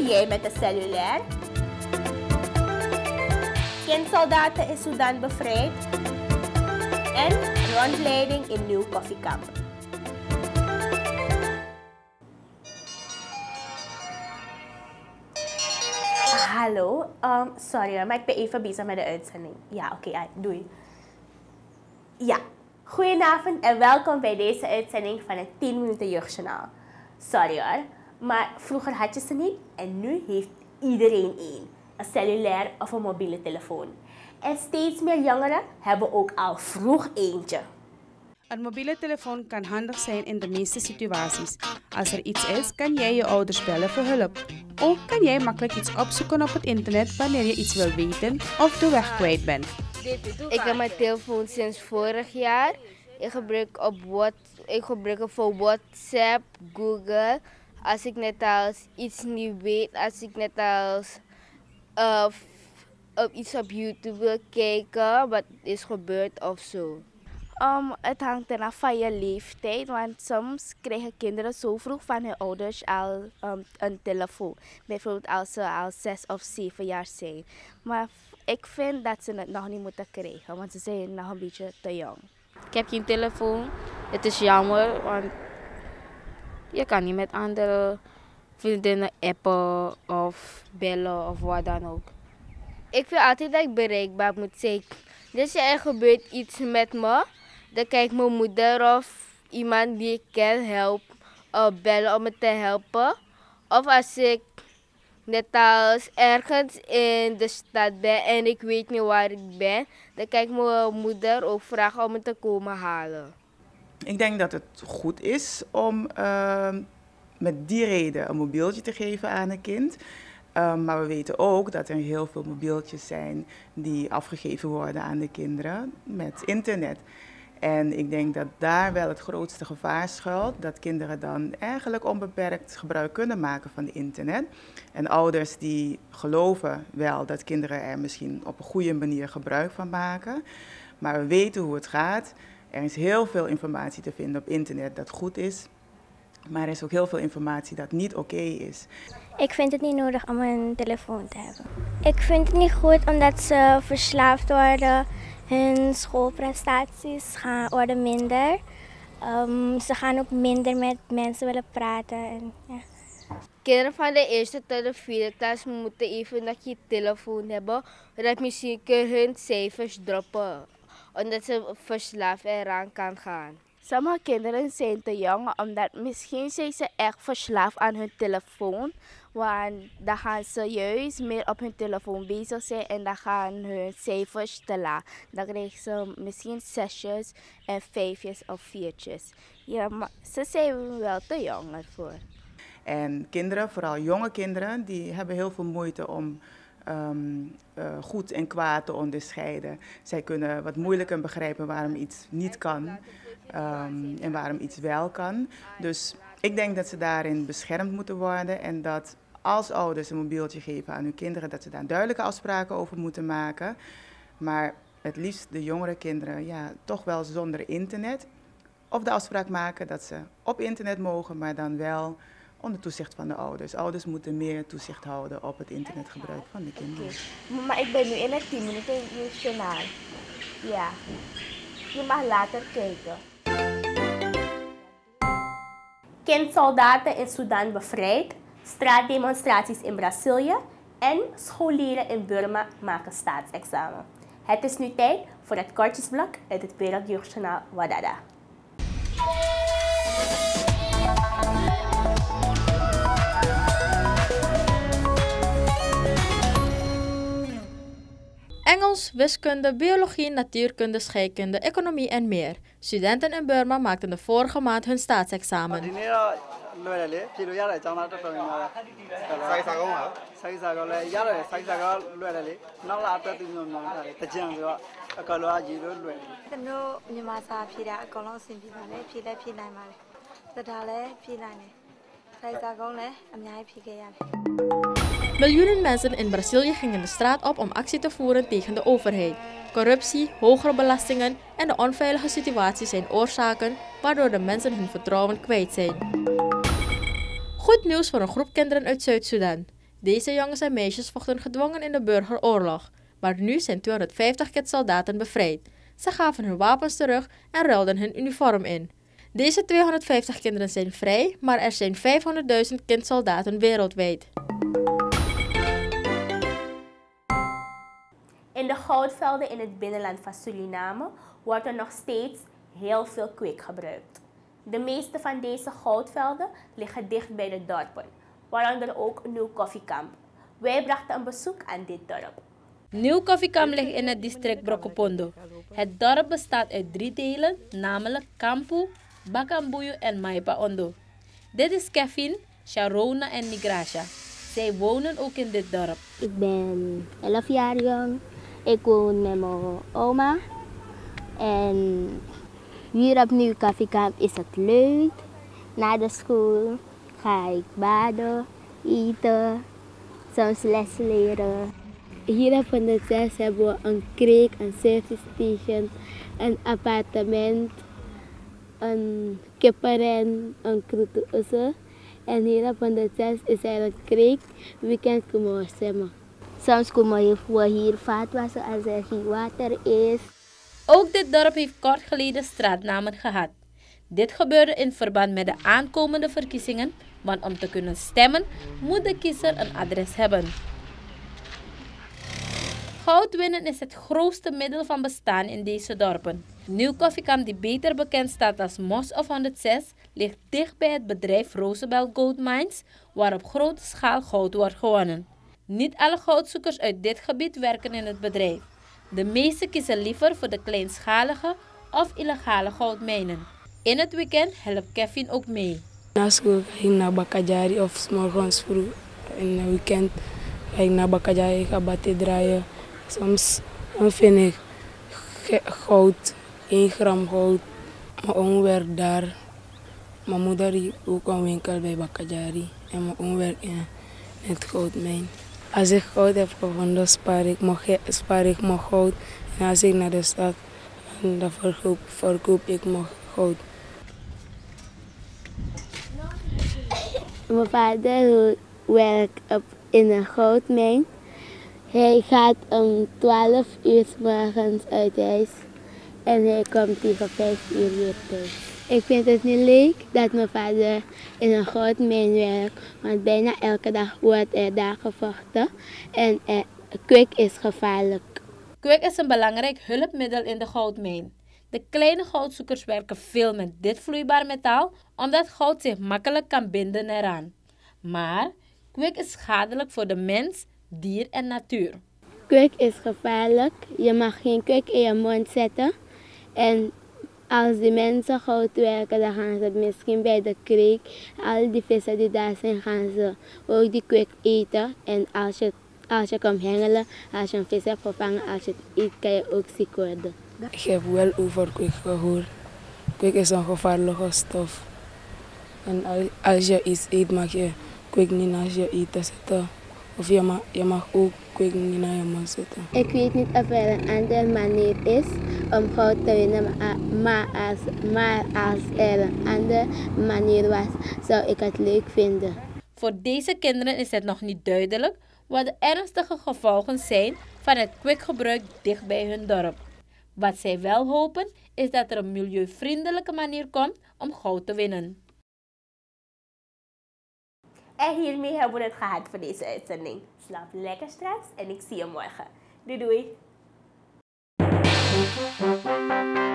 jij met een cellulair? Kindsoldaten in Sudan bevrijd. En rondleiding in nieuw koffiekamer. Hallo, sorry, maar ik ben even bezig met de uitzending. Ja, oké, doei. Ja, goedenavond en welkom bij deze uitzending van het 10 minuten jeugdjournaal. Sorry hoor, maar vroeger had je ze niet en nu heeft iedereen één. Een cellulair of een mobiele telefoon. En steeds meer jongeren hebben ook al vroeg eentje. Een mobiele telefoon kan handig zijn in de meeste situaties. Als er iets is, kan jij je ouders bellen voor hulp. Ook kan jij makkelijk iets opzoeken op het internet wanneer je iets wil weten of de weg kwijt bent. Ik heb mijn telefoon sinds vorig jaar. Ik gebruik het voor WhatsApp, Google. Als ik net als iets niet weet, als ik net als iets op YouTube wil kijken, wat is gebeurd of zo. Het hangt eraf van je leeftijd, want soms krijgen kinderen zo vroeg van hun ouders al een telefoon. Bijvoorbeeld als ze al 6 of 7 jaar zijn. Maar ik vind dat ze het nog niet moeten krijgen, want ze zijn nog een beetje te jong. Ik heb geen telefoon. Het is jammer, want je kan niet met andere vriendinnen appen of bellen of wat dan ook. Ik vind altijd dat ik bereikbaar moet zijn. Dus er gebeurt iets met me, dan kan ik mijn moeder of iemand die ik ken bellen om me te helpen. Of als ik net als ergens in de stad ben en ik weet niet waar ik ben, dan kan ik mijn moeder ook vragen om me te komen halen. Ik denk dat het goed is om met die reden een mobieltje te geven aan een kind. Maar we weten ook dat er heel veel mobieltjes zijn die afgegeven worden aan de kinderen met internet. En ik denk dat daar wel het grootste gevaar schuilt, dat kinderen dan eigenlijk onbeperkt gebruik kunnen maken van het internet. En ouders die geloven wel dat kinderen er misschien op een goede manier gebruik van maken. Maar we weten hoe het gaat. Er is heel veel informatie te vinden op internet dat goed is. Maar er is ook heel veel informatie dat niet oké is. Ik vind het niet nodig om een telefoon te hebben. Ik vind het niet goed omdat ze verslaafd worden. Hun schoolprestaties worden minder. Ze gaan ook minder met mensen willen praten. En, ja. Kinderen van de eerste tot de vierde klas moeten even nog je telefoon hebben. Dat misschien hun cijfers droppen. Omdat ze verslaafd eraan kan gaan. Sommige kinderen zijn te jong, omdat misschien zijn ze echt verslaafd aan hun telefoon. Want dan gaan ze juist meer op hun telefoon bezig zijn en dan gaan hun cijfers te laag. Dan krijgen ze misschien 6'jes en 5'jes of 4'tjes. Ja, maar ze zijn wel te jong ervoor. En kinderen, vooral jonge kinderen, die hebben heel veel moeite om goed en kwaad te onderscheiden. Zij kunnen wat moeilijker begrijpen waarom iets niet kan en waarom iets wel kan. Dus ik denk dat ze daarin beschermd moeten worden en dat als ouders een mobieltje geven aan hun kinderen, dat ze daar duidelijke afspraken over moeten maken. Maar het liefst de jongere kinderen, ja, toch wel zonder internet. Of de afspraak maken dat ze op internet mogen, maar dan wel onder toezicht van de ouders. Ouders moeten meer toezicht houden op het internetgebruik van de kinderen. Okay. Maar ik ben nu in het 10 minuten journaal. Ja, je mag later kijken. Kindsoldaten in Sudan bevrijd, straatdemonstraties in Brazilië en scholieren in Burma maken staatsexamen. Het is nu tijd voor het kortjesblok uit het Wereldjeugdjournaal Wadada. Engels, wiskunde, biologie, natuurkunde, scheikunde, economie en meer. Studenten in Burma maakten de vorige maand hun staatsexamen. Miljoenen mensen in Brazilië gingen de straat op om actie te voeren tegen de overheid. Corruptie, hogere belastingen en de onveilige situatie zijn oorzaken waardoor de mensen hun vertrouwen kwijt zijn. Goed nieuws voor een groep kinderen uit Zuid-Sudan. Deze jongens en meisjes vochten gedwongen in de burgeroorlog, maar nu zijn 250 kindsoldaten bevrijd. Ze gaven hun wapens terug en ruilden hun uniform in. Deze 250 kinderen zijn vrij, maar er zijn 500.000 kindsoldaten wereldwijd. In de goudvelden in het binnenland van Suriname wordt er nog steeds heel veel kwik gebruikt. De meeste van deze goudvelden liggen dicht bij de dorpen, waaronder ook Nieuw Koffiekamp. Wij brachten een bezoek aan dit dorp. Nieuw Koffiekamp ligt in het district Brokopondo. Het dorp bestaat uit 3 delen, namelijk Kampu, Bakambuyu en Maipa-Ondo. Dit is Kevin, Sharona en Nigrasha. Zij wonen ook in dit dorp. Ik ben 11 jaar jong. Ik woon met mijn oma. En hier op Nieuw Koffiekamp is het leuk. Na de school ga ik baden, eten, soms les leren. Hier op 106 hebben we een kreek, een service station, een appartement, een kippenren, een kroeteoessen. En hier op 106 is er een kreek. Weekend komen we zwemmen. Soms komen we hier vaatwassen als er geen water is. Ook dit dorp heeft kort geleden straatnamen gehad. Dit gebeurde in verband met de aankomende verkiezingen, want om te kunnen stemmen moet de kiezer een adres hebben. Goud winnen is het grootste middel van bestaan in deze dorpen. Nieuw Koffiekamp, die beter bekend staat als Mos of 106, ligt dicht bij het bedrijf Roosevelt Gold Mines, waar op grote schaal goud wordt gewonnen. Niet alle goudzoekers uit dit gebied werken in het bedrijf. De meeste kiezen liever voor de kleinschalige of illegale goudmijnen. In het weekend helpt Kevin ook mee. Na school ging ik naar Bakajari of 's morgens vroeg. In het weekend ga ik naar Bakajari, ga batten draaien. Soms vind ik goud, 1 gram goud. Mijn oom werkt daar. Mijn moeder heeft ook een winkel bij Bakajari. En mijn oom werkt in het goudmijn. Als ik goud heb gevonden, spaar ik mijn goud. En als ik naar de stad ga, dan verkoop ik mijn goud. Mijn vader werkt in een goudmijn. Hij gaat om 12 uur 's morgens uit huis en hij komt tegen 5 uur weer thuis. Ik vind het niet leuk dat mijn vader in een goudmijn werkt, want bijna elke dag wordt er daar gevochten en kwik is gevaarlijk. Kwik is een belangrijk hulpmiddel in de goudmijn. De kleine goudzoekers werken veel met dit vloeibaar metaal, omdat goud zich makkelijk kan binden eraan. Maar kwik is schadelijk voor de mens, dier en natuur. Kwik is gevaarlijk. Je mag geen kwik in je mond zetten. En als die mensen goud werken, dan gaan ze misschien bij de kreek. Al die vissen die daar zijn, gaan ze ook die kwik eten. En als je komt hengelen, als je een vis hebt gevangen, als je het eet, kan je ook ziek worden. Ik heb wel over kwik gehoord. Kwik is een gevaarlijke stof. En als je iets eet, mag je kwik niet naast je eten zetten. Of je mag ook kwik niet naar je mond zetten. Ik weet niet of er een andere manier is om goud te winnen, maar als er een andere manier was, zou ik het leuk vinden. Voor deze kinderen is het nog niet duidelijk wat de ernstige gevolgen zijn van het kwikgebruik dicht bij hun dorp. Wat zij wel hopen is dat er een milieuvriendelijke manier komt om goud te winnen. En hiermee hebben we het gehad voor deze uitzending. Slaap lekker straks en ik zie je morgen. Doei doei!